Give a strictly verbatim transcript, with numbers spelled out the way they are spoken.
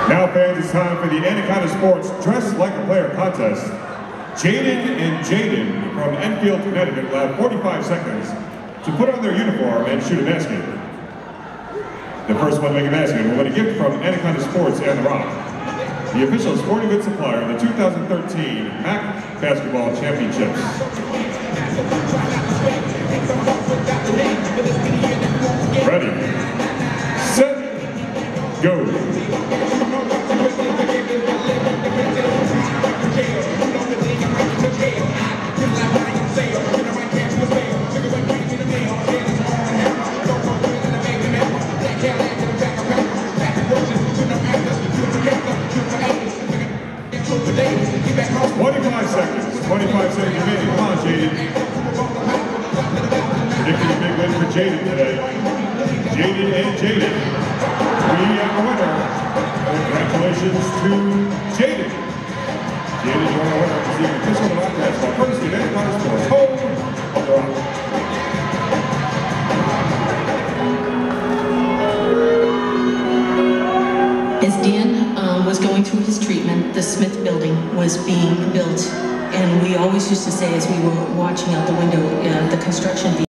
Now fans, it's time for the Anaconda Sports Dress Like a Player contest. Jaden and Jaden from Enfield, Connecticut will have forty-five seconds to put on their uniform and shoot a basket. The first one to make a basket will win a gift from Anaconda Sports and The Rock, the official sporting goods supplier of the two thousand thirteen M A A C Basketball Championships. Ready, set, go. twenty-five seconds, twenty-five seconds remaining. Come on, Jaden. Predicting a big win for Jaden today. Jaden and Jaden, we have a winner. Congratulations to Jaden. Jaden, you are a winner to see the official of our basketball. Courtesy of Anaconda Sports, home of The Rock. As Dan um, was going through his treatment, the Smith building was being built, and we always used to say as we were watching out the window, uh, the construction